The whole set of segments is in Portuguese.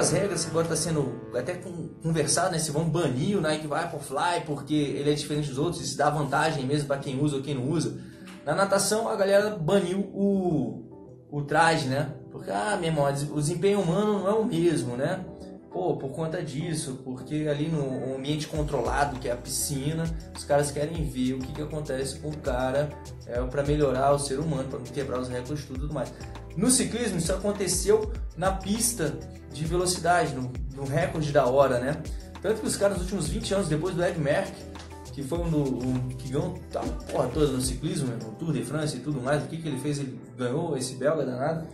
novas regras que agora está sendo até conversado, né? Se vão banir o Nike Vaporfly porque ele é diferente dos outros, isso dá vantagem mesmo para quem usa ou quem não usa. Na natação a galera baniu o traje, né? Porque, meu irmão, o desempenho humano não é o mesmo, né? Pô, por conta disso, porque ali no ambiente controlado, que é a piscina, os caras querem ver o que acontece com o cara para melhorar o ser humano, para não quebrar os recordes e tudo mais. No ciclismo, isso aconteceu na pista de velocidade, no recorde da hora, né? Tanto que os caras, nos últimos 20 anos, depois do Ed Merckx, que foi que ganhou a porra toda no ciclismo, no Tour de France e tudo mais, o que ele fez? Ele ganhou, esse belga danado.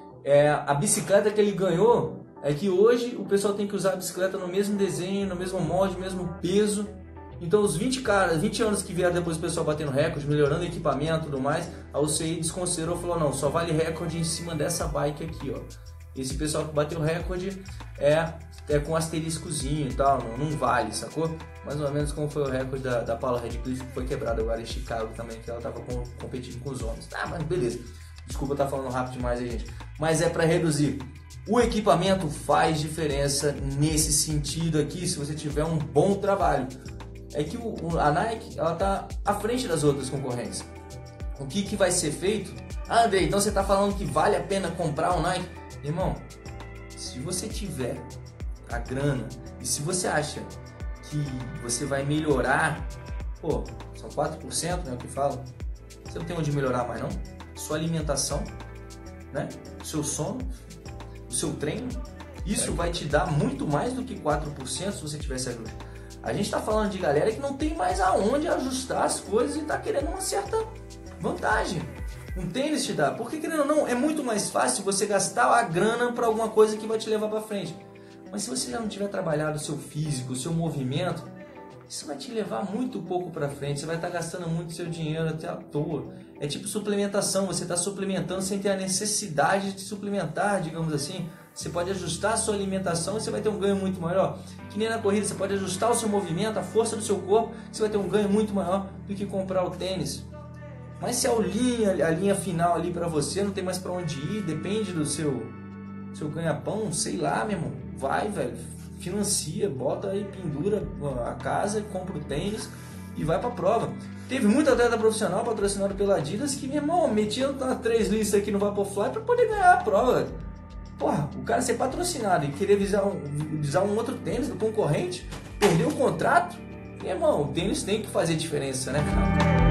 A bicicleta que ele ganhou é que hoje o pessoal tem que usar a bicicleta no mesmo desenho, no mesmo molde, no mesmo peso. Então os 20 anos que vieram depois o pessoal batendo recorde, melhorando o equipamento e tudo mais, a UCI desconsiderou e falou, não, só vale recorde em cima dessa bike aqui, ó. Esse pessoal que bateu recorde é com asteriscozinho e tal, não vale, sacou? Mais ou menos como foi o recorde da Paula Radcliffe, que foi quebrado agora em Chicago também, que ela tava competindo com os homens. Mas beleza. Desculpa eu estar falando rápido demais aí, gente. Mas é para reduzir. O equipamento faz diferença nesse sentido aqui, se você tiver um bom trabalho. É que a Nike, ela tá à frente das outras concorrentes. O que vai ser feito? Andrei, então você tá falando que vale a pena comprar um Nike? Irmão, se você tiver a grana e se você acha que você vai melhorar, pô, são 4%, né, o que fala? Você não tem onde melhorar mais não? Sua alimentação, né? O seu sono, o seu treino, isso vai te dar muito mais do que 4% se você tivesse ajuda. A gente está falando de galera que não tem mais aonde ajustar as coisas e está querendo uma certa vantagem. Um tênis te dá, porque querendo ou não, é muito mais fácil você gastar a grana para alguma coisa que vai te levar para frente. Mas se você já não tiver trabalhado o seu físico, o seu movimento, isso vai te levar muito pouco para frente, você vai estar gastando muito seu dinheiro até à toa. É tipo suplementação, você está suplementando sem ter a necessidade de suplementar, digamos assim. Você pode ajustar a sua alimentação e você vai ter um ganho muito maior. Que nem na corrida, você pode ajustar o seu movimento, a força do seu corpo, você vai ter um ganho muito maior do que comprar o tênis. Mas se a linha final ali para você não tem mais para onde ir, depende do seu ganha-pão, sei lá, meu irmão, vai, velho. Financia, bota aí, pendura a casa, compra o tênis e vai pra prova. Teve muito atleta profissional patrocinado pela Adidas que, meu irmão, metia 3 listas aqui no Vaporfly pra poder ganhar a prova. Porra, o cara ser patrocinado e querer visar um outro tênis do concorrente, perder o contrato, meu irmão, o tênis tem que fazer diferença, né, cara?